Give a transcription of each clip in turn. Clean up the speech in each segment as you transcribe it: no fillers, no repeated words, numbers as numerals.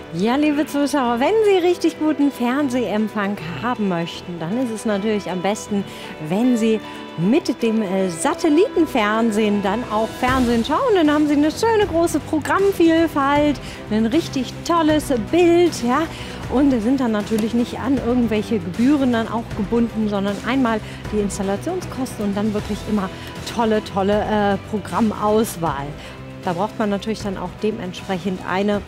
Ja, liebe Zuschauer, wenn Sie richtig guten Fernsehempfang haben möchten, dann ist es natürlich am besten, wenn Sie mit dem Satellitenfernsehen dann auch Fernsehen schauen. Dann haben Sie eine schöne große Programmvielfalt, ein richtig tolles Bild, ja. Und sind dann natürlich nicht an irgendwelche Gebühren dann auch gebunden, sondern einmal die Installationskosten und dann wirklich immer tolle Programmauswahl. Da braucht man natürlich dann auch dementsprechend eine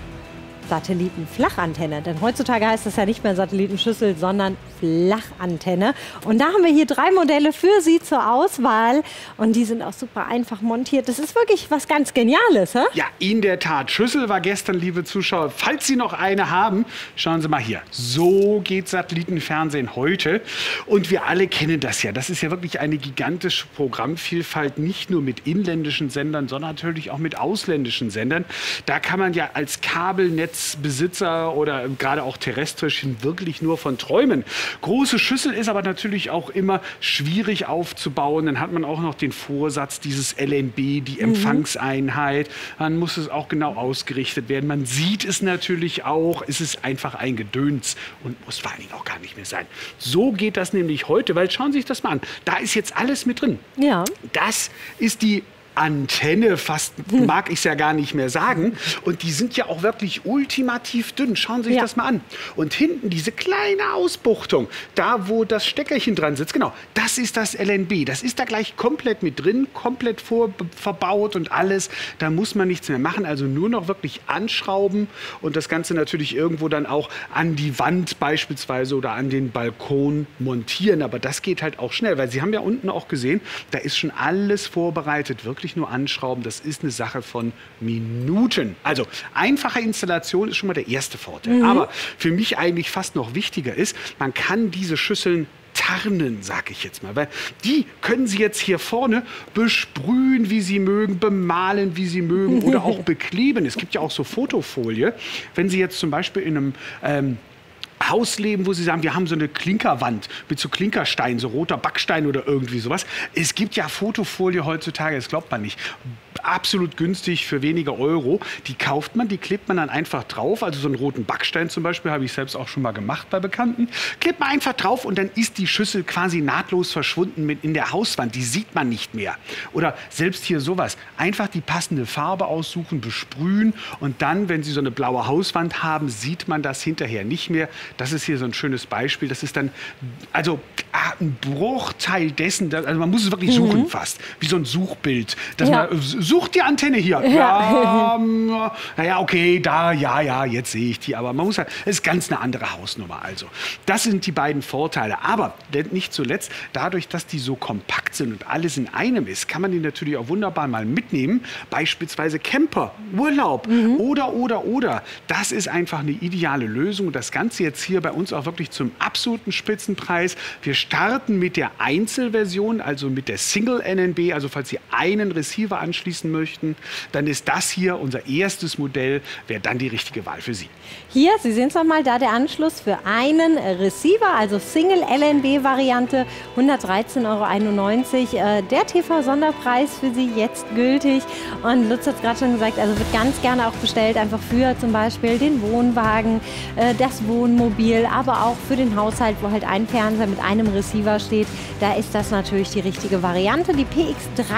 Satellitenflachantenne. Denn heutzutage heißt das ja nicht mehr Satellitenschüssel, sondern Flachantenne. Und da haben wir hier 3 Modelle für Sie zur Auswahl. Und die sind auch super einfach montiert. Das ist wirklich was ganz Geniales, hä? Ja, in der Tat. Schüssel war gestern, liebe Zuschauer. Falls Sie noch eine haben, schauen Sie mal hier. So geht Satellitenfernsehen heute. Und wir alle kennen das ja. Das ist ja wirklich eine gigantische Programmvielfalt, nicht nur mit inländischen Sendern, sondern natürlich auch mit ausländischen Sendern. Da kann man ja als Kabelnetzbesitzer oder gerade auch terrestrisch wirklich nur von träumen. Große Schüssel ist aber natürlich auch immer schwierig aufzubauen. Dann hat man auch noch den Vorsatz, dieses LNB, die Empfangseinheit. Dann muss es auch genau ausgerichtet werden. Man sieht es natürlich auch. Es ist einfach ein Gedöns und muss vor allen Dingen auch gar nicht mehr sein. So geht das nämlich heute, weil schauen Sie sich das mal an. Da ist jetzt alles mit drin. Ja. Das ist die Antenne, fast mag ich es ja gar nicht mehr sagen. Und die sind ja auch wirklich ultimativ dünn. Schauen Sie sich das mal an. Und hinten diese kleine Ausbuchtung, da wo das Steckerchen dran sitzt, genau, das ist das LNB. Das ist da gleich komplett mit drin, komplett verbaut und alles. Da muss man nichts mehr machen, also nur noch wirklich anschrauben und das Ganze natürlich irgendwo dann auch an die Wand beispielsweise oder an den Balkon montieren. Aber das geht halt auch schnell, weil Sie haben ja unten auch gesehen, da ist schon alles vorbereitet, wirklich nur anschrauben, das ist eine Sache von Minuten. Also einfache Installation ist schon mal der erste Vorteil. Aber für mich eigentlich fast noch wichtiger ist, man kann diese Schüsseln tarnen, sag ich jetzt mal. Weil die können Sie jetzt hier vorne besprühen, wie Sie mögen, bemalen, wie Sie mögen oder auch bekleben. Es gibt ja auch so Fotofolie. Wenn Sie jetzt zum Beispiel in einem Haus leben, wo Sie sagen, wir haben so eine Klinkerwand mit so Klinkerstein, so roter Backstein oder irgendwie sowas. Es gibt ja Fotofolie heutzutage, das glaubt man nicht. Absolut günstig für wenige Euro. Die kauft man, die klebt man dann einfach drauf. Also so einen roten Backstein zum Beispiel habe ich selbst auch schon mal gemacht bei Bekannten. Klebt man einfach drauf und dann ist die Schüssel quasi nahtlos verschwunden in der Hauswand. Die sieht man nicht mehr. Oder selbst hier sowas. Einfach die passende Farbe aussuchen, besprühen und dann, wenn Sie so eine blaue Hauswand haben, sieht man das hinterher nicht mehr. Das ist hier so ein schönes Beispiel. Das ist dann also ein Bruchteil dessen, also man muss es wirklich suchen fast, wie so ein Suchbild. Dass man sucht die Antenne hier. Ja, naja, okay, da, ja, jetzt sehe ich die. Aber man muss halt, es ist ganz eine andere Hausnummer. Also, das sind die beiden Vorteile. Aber nicht zuletzt, dadurch, dass die so kompakt sind und alles in einem ist, kann man die natürlich auch wunderbar mal mitnehmen. Beispielsweise Camper, Urlaub oder. Das ist einfach eine ideale Lösung. Das Ganze jetzt hier bei uns auch wirklich zum absoluten Spitzenpreis. Wir starten mit der Einzelversion, also mit der Single NNB. Also falls Sie einen Receiver anschließen möchten, dann ist das hier unser erstes Modell, wäre dann die richtige Wahl für Sie. Hier, Sie sehen es nochmal, da der Anschluss für einen Receiver, also Single LNB-Variante, 113,91 €. Der TV-Sonderpreis für Sie jetzt gültig. Und Lutz hat es gerade schon gesagt, also wird ganz gerne auch bestellt, einfach für zum Beispiel den Wohnwagen, das Wohnmobil, aber auch für den Haushalt, wo halt ein Fernseher mit einem Receiver steht. Da ist das natürlich die richtige Variante. Die PX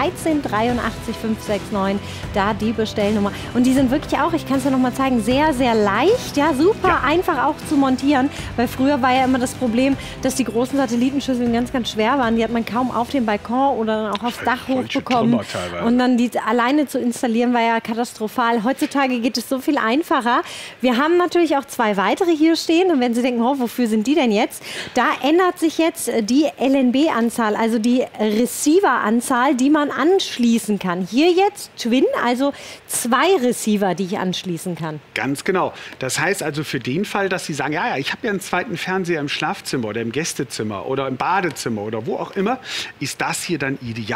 1388569, da die Bestellnummer. Und die sind wirklich auch, ich kann es ja noch mal zeigen, sehr, sehr leicht. Ja, super einfach auch zu montieren. Weil früher war ja immer das Problem, dass die großen Satellitenschüsseln ganz, ganz schwer waren. Die hat man kaum auf den Balkon oder dann auch aufs Dach hochbekommen. Und dann die alleine zu installieren war ja katastrophal. Heutzutage geht es so viel einfacher. Wir haben natürlich auch 2 weitere hier stehen. Und wenn Sie denken, oh, wofür sind die denn jetzt? Da ändert sich jetzt die LNB-Anzahl, also die Receiver-Anzahl, die man anschließen kann. Hier jetzt Twin, also 2 Receiver, die ich anschließen kann. Ganz genau. Das heißt also für den Fall, dass Sie sagen, ja, ich habe ja einen zweiten Fernseher im Schlafzimmer oder im Gästezimmer oder im Badezimmer oder wo auch immer, ist das hier dann ideal.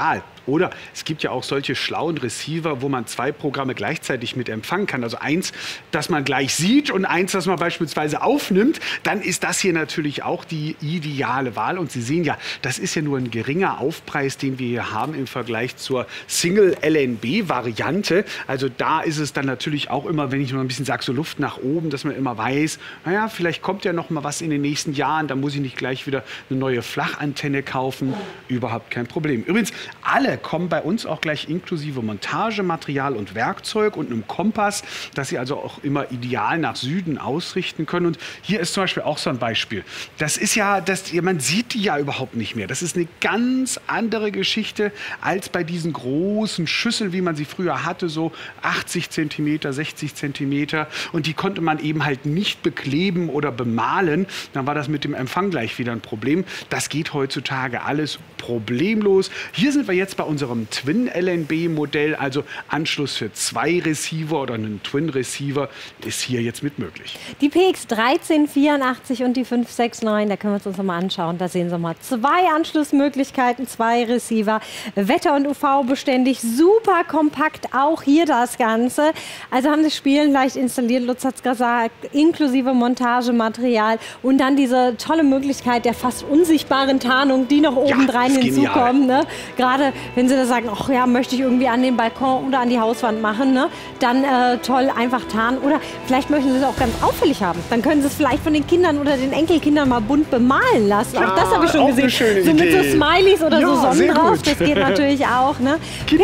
Oder es gibt ja auch solche schlauen Receiver, wo man 2 Programme gleichzeitig mit empfangen kann. Also eins, das man gleich sieht und eins, das man beispielsweise aufnimmt. Dann ist das hier natürlich auch die ideale Wahl. Und Sie sehen ja, das ist ja nur ein geringer Aufpreis, den wir hier haben im Vergleich zur Single-LNB-Variante. Also da ist es dann natürlich auch immer, wenn ich nur ein bisschen sage, so Luft nach oben, dass man immer weiß, naja, vielleicht kommt ja noch mal was in den nächsten Jahren, da muss ich nicht gleich wieder eine neue Flachantenne kaufen. Überhaupt kein Problem. Übrigens, alle kommen bei uns auch gleich inklusive Montagematerial und Werkzeug und einem Kompass, dass Sie also auch immer ideal nach Süden ausrichten können. Und hier ist zum Beispiel auch so ein Beispiel. Das ist ja, man sieht die ja überhaupt nicht mehr. Das ist eine ganz andere Geschichte als bei diesen großen Schüsseln, wie man sie früher hatte, so 80 cm, 60 cm. Und die konnte man eben halt nicht bekleben oder bemalen. Dann war das mit dem Empfang gleich wieder ein Problem. Das geht heutzutage alles problemlos. Hier sind wir jetzt bei unserem Twin-LNB-Modell, also Anschluss für 2 Receiver oder einen Twin-Receiver ist hier jetzt mit möglich. Die PX1384 und die 569, da können wir uns nochmal anschauen. Da sehen Sie mal 2 Anschlussmöglichkeiten, 2 Receiver, Wetter- und UV-beständig, super kompakt, auch hier das Ganze. Also haben Sie Spielen leicht installiert, Lutz hat es gesagt, inklusive Montagematerial und dann diese tolle Möglichkeit der fast unsichtbaren Tarnung, die noch obendrein hinzukommen. Ne? Gerade wenn Sie da sagen, ach ja, möchte ich irgendwie an den Balkon oder an die Hauswand machen, ne? Dann toll einfach tarnen. Oder vielleicht möchten Sie es auch ganz auffällig haben. Dann können Sie es vielleicht von den Kindern oder den Enkelkindern mal bunt bemalen lassen. Ja, auch das habe ich schon gesehen. So mit so Smileys oder so Sonnen drauf. Das geht natürlich auch. Ne?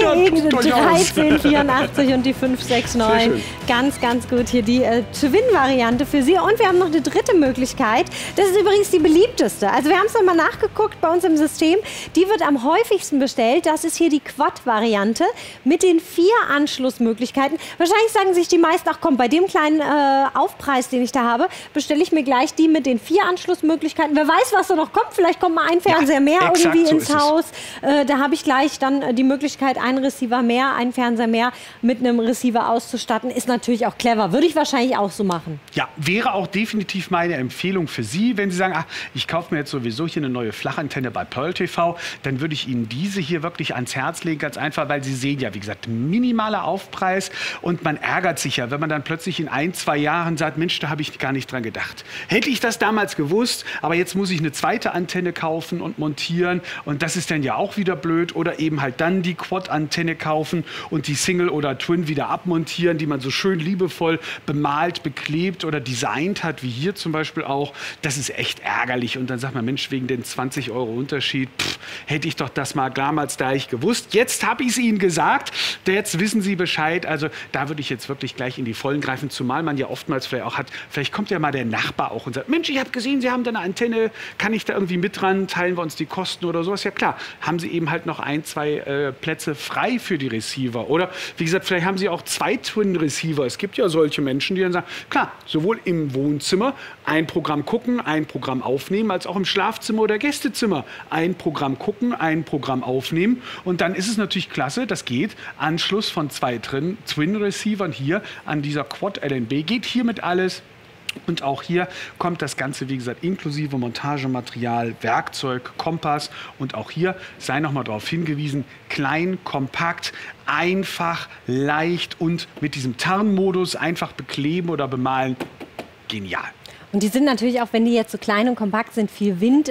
PX1384 und die 569. Ganz, ganz gut hier die Twin-Variante für Sie. Und wir haben noch eine dritte Möglichkeit. Das ist übrigens die beliebteste. Also wir haben es nochmal nachgeguckt bei uns im System. Die wird am häufigsten bestellt. Das ist hier die Quad-Variante mit den 4 Anschlussmöglichkeiten. Wahrscheinlich sagen sich die meisten, ach komm, bei dem kleinen Aufpreis, den ich da habe, bestelle ich mir gleich die mit den 4 Anschlussmöglichkeiten. Wer weiß, was da noch kommt. Vielleicht kommt mal ein Fernseher mehr irgendwie ins Haus. Da habe ich gleich dann die Möglichkeit, einen Receiver mehr, einen Fernseher mehr mit einem Receiver auszustatten. Ist natürlich auch clever. Würde ich wahrscheinlich auch so machen. Ja, wäre auch definitiv meine Empfehlung für Sie, wenn Sie sagen, ach, ich kaufe mir jetzt sowieso hier eine neue Flachantenne bei Pearl TV, dann würde ich Ihnen diese hier wirklich ans Herz legen, ganz einfach, weil Sie sehen ja, wie gesagt, minimaler Aufpreis und man ärgert sich ja, wenn man dann plötzlich in 1, 2 Jahren sagt, Mensch, da habe ich gar nicht dran gedacht. Hätte ich das damals gewusst, aber jetzt muss ich eine zweite Antenne kaufen und montieren und das ist dann ja auch wieder blöd oder eben halt dann die Quad-Antenne kaufen und die Single oder Twin wieder abmontieren, die man so schön liebevoll bemalt, beklebt oder designt hat, wie hier zum Beispiel auch. Das ist echt ärgerlich und dann sagt man, Mensch, wegen den 20 € Unterschied, hätte ich doch das mal damals da ich gewusst. Jetzt habe ich es Ihnen gesagt, jetzt wissen Sie Bescheid. Also da würde ich jetzt wirklich gleich in die Vollen greifen, zumal man ja oftmals vielleicht auch hat, vielleicht kommt ja mal der Nachbar auch und sagt, Mensch, ich habe gesehen, Sie haben da eine Antenne, kann ich da irgendwie mit dran, teilen wir uns die Kosten oder sowas? Ja klar, haben Sie eben halt noch 1, 2 Plätze frei für die Receiver. Oder wie gesagt, vielleicht haben Sie auch 2 Twin-Receiver. Es gibt ja solche Menschen, die dann sagen, klar, sowohl im Wohnzimmer ein Programm gucken, ein Programm aufnehmen, als auch im Schlafzimmer oder Gästezimmer ein Programm gucken, ein Programm aufnehmen. Und dann ist es natürlich klasse, das geht. Anschluss von 2 Twin-Receivern hier an dieser Quad-LNB geht hiermit alles. Und auch hier kommt das Ganze, wie gesagt, inklusive Montagematerial, Werkzeug, Kompass. Und auch hier sei noch mal darauf hingewiesen, klein, kompakt, einfach, leicht und mit diesem Tarnmodus einfach bekleben oder bemalen. Genial. Und die sind natürlich auch, wenn die jetzt so klein und kompakt sind, viel Wind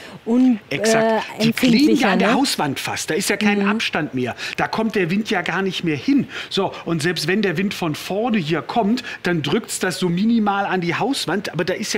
Exakt. Die kleben ja an der ne? Hauswand fast. Da ist ja kein Abstand mehr. Da kommt der Wind ja gar nicht mehr hin. So, und selbst wenn der Wind von vorne hier kommt, dann drückt es das so minimal an die Hauswand. Aber da ist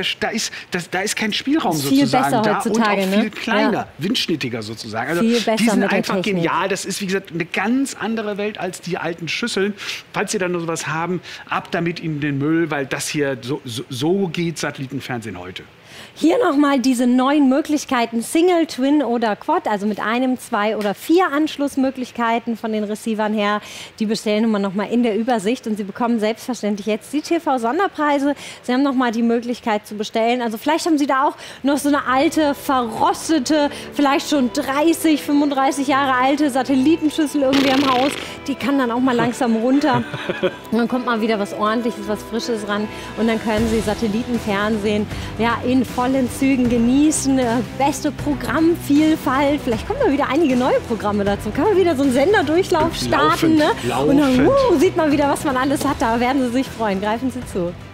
kein Spielraum ist viel sozusagen besser da und auch viel ne? kleiner, windschnittiger sozusagen. Also viel besser die sind mit der einfach Technik. genial. Das ist, wie gesagt, eine ganz andere Welt als die alten Schüsseln. Falls Sie da noch sowas haben, ab damit in den Müll, weil das hier so geht Satellitenfernsehen heute. Hier nochmal diese neuen Möglichkeiten, Single, Twin oder Quad, also mit 1, 2 oder 4 Anschlussmöglichkeiten von den Receivern her. Die Bestellnummer nochmal in der Übersicht und Sie bekommen selbstverständlich jetzt die TV-Sonderpreise. Sie haben nochmal die Möglichkeit zu bestellen. Also vielleicht haben Sie da auch noch so eine alte, verrostete, vielleicht schon 30, 35 Jahre alte Satellitenschüssel irgendwie im Haus. die kann dann auch mal langsam runter. Und dann kommt mal wieder was Ordentliches, was Frisches ran. Und dann können Sie Satellitenfernsehen ja, in vollen Zügen genießen. Beste Programmvielfalt. Vielleicht kommen da wieder einige neue Programme dazu. Kann man wieder so einen Senderdurchlauf starten. Ne? Und dann sieht man wieder, was man alles hat. Da werden Sie sich freuen. Greifen Sie zu.